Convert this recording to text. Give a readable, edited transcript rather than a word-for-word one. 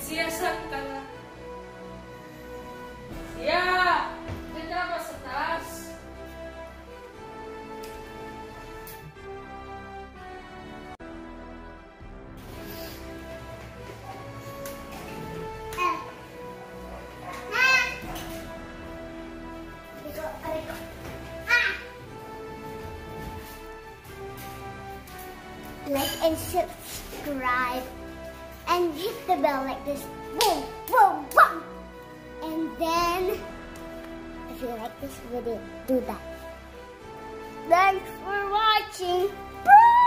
Sia, saan ka na? Sia! Diyan ka ba sa taas? Like and subscribe and hit the bell like this. Boom, boom, boom. And then, if you like this video, do that. Thanks for watching. Bye.